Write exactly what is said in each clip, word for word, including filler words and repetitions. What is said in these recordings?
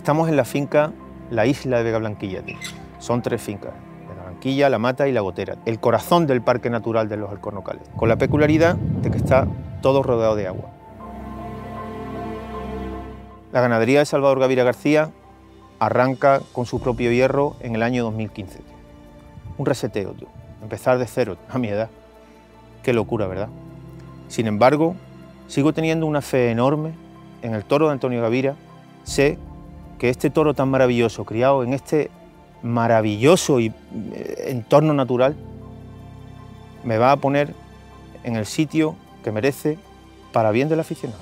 Estamos en la finca La Isla de Vegablanquilla. Son tres fincas, Vegablanquilla, La Mata y La Gotera, el corazón del Parque Natural de los Alcornocales, con la peculiaridad de que está todo rodeado de agua. La ganadería de Salvador Gavira García arranca con su propio hierro en el año dos mil quince. Tío. Un reseteo, tío. Empezar de cero a mi edad. Qué locura, ¿verdad? Sin embargo, sigo teniendo una fe enorme en el toro de Antonio Gavira. Sé que este toro tan maravilloso, criado en este maravilloso y, eh, entorno natural, me va a poner en el sitio que merece para bien del aficionado.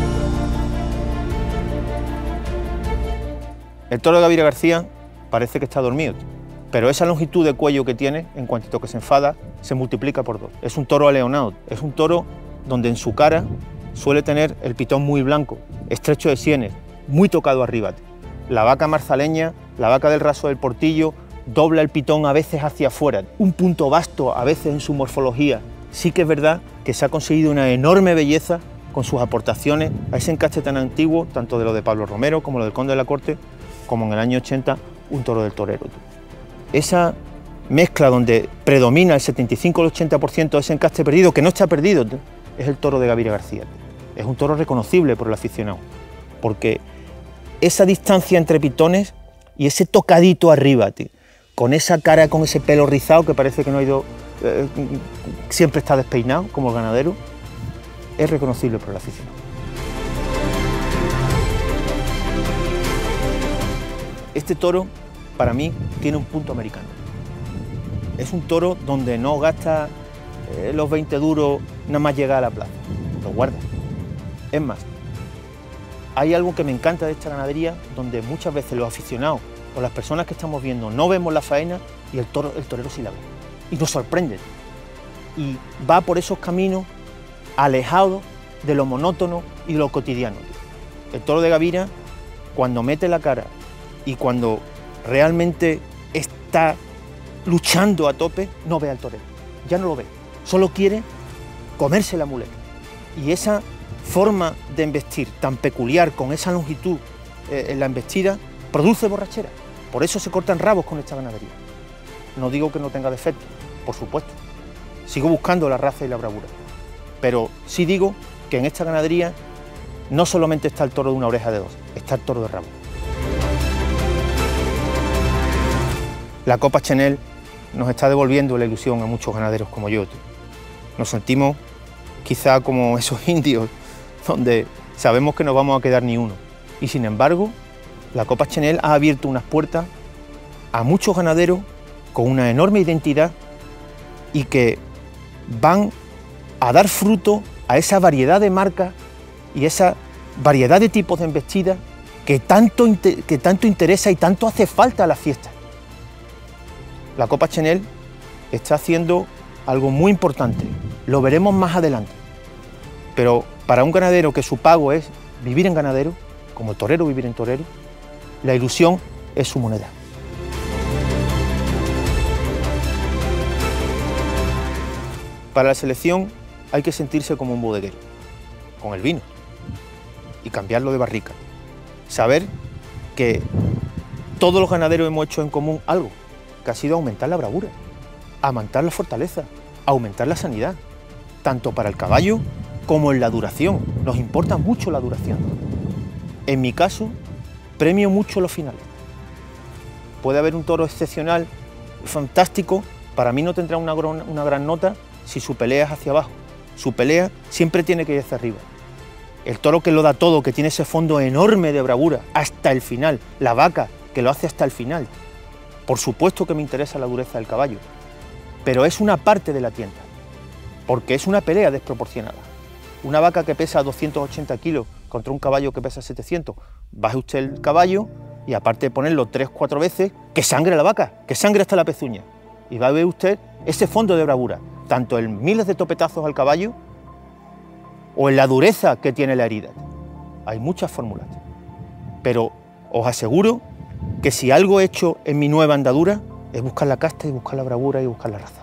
El toro de Gavira García parece que está dormido, pero esa longitud de cuello que tiene, en cuanto que se enfada, se multiplica por dos. Es un toro aleonado, es un toro donde en su cara suele tener el pitón muy blanco, estrecho de sienes, muy tocado arriba. La vaca marzaleña, la vaca del raso del Portillo, dobla el pitón a veces hacia afuera, un punto vasto a veces en su morfología. Sí que es verdad que se ha conseguido una enorme belleza con sus aportaciones a ese encaste tan antiguo, tanto de lo de Pablo Romero como lo del Conde de la Corte, como en el año ochenta, un toro del torero. Esa mezcla donde predomina el setenta y cinco al ochenta por ciento de ese encaste perdido, que no está perdido, es el toro de Gavira García. Es un toro reconocible por el aficionado, porque esa distancia entre pitones y ese tocadito arriba, tío, con esa cara, con ese pelo rizado que parece que no ha ido, eh, siempre está despeinado, como el ganadero, es reconocible por el aficionado. Este toro, para mí, tiene un punto americano. Es un toro donde no gasta eh, los veinte duros nada más llegar a la plaza, lo guarda. Es más, hay algo que me encanta de esta ganadería, donde muchas veces los aficionados o las personas que estamos viendo no vemos la faena y el, toro, el torero sí la ve. Y nos sorprende. Y va por esos caminos alejados de lo monótono y de lo cotidiano. El toro de Gavira, cuando mete la cara y cuando realmente está luchando a tope, no ve al torero. Ya no lo ve. Solo quiere comerse la muleta. Y esa forma de embestir tan peculiar, con esa longitud eh, en la embestida, produce borrachera. Por eso se cortan rabos con esta ganadería. No digo que no tenga defectos, por supuesto. Sigo buscando la raza y la bravura. Pero sí digo que en esta ganadería no solamente está el toro de una oreja de dos, está el toro de rabo. La Copa Chenel nos está devolviendo la ilusión a muchos ganaderos como yo. Nos sentimos quizá como esos indios donde sabemos que no vamos a quedar ni uno. Y sin embargo, la Copa Chenel ha abierto unas puertas a muchos ganaderos con una enorme identidad y que van a dar fruto a esa variedad de marcas y esa variedad de tipos de embestidas que tanto, que tanto interesa y tanto hace falta a la fiesta. La Copa Chenel está haciendo algo muy importante, lo veremos más adelante, pero para un ganadero que su pago es vivir en ganadero, como el torero vivir en torero, la ilusión es su moneda. Para la selección hay que sentirse como un bodeguero, con el vino, y cambiarlo de barrica. Saber que todos los ganaderos hemos hecho en común algo, que ha sido aumentar la bravura, aumentar la fortaleza, aumentar la sanidad, tanto para el caballo como en la duración. Nos importa mucho la duración. En mi caso, premio mucho los finales. Puede haber un toro excepcional, fantástico, para mí no tendrá una, una gran nota si su pelea es hacia abajo. Su pelea siempre tiene que ir hacia arriba. El toro que lo da todo, que tiene ese fondo enorme de bravura, hasta el final. La vaca, que lo hace hasta el final. Por supuesto que me interesa la dureza del caballo, pero es una parte de la tienda, porque es una pelea desproporcionada. Una vaca que pesa doscientos ochenta kilos contra un caballo que pesa setecientos, baje usted el caballo y aparte de ponerlo tres, cuatro veces, que sangre la vaca, que sangre hasta la pezuña. Y va a ver usted ese fondo de bravura, tanto en miles de topetazos al caballo o en la dureza que tiene la herida. Hay muchas fórmulas, pero os aseguro que si algo he hecho en mi nueva andadura es buscar la casta y buscar la bravura y buscar la raza.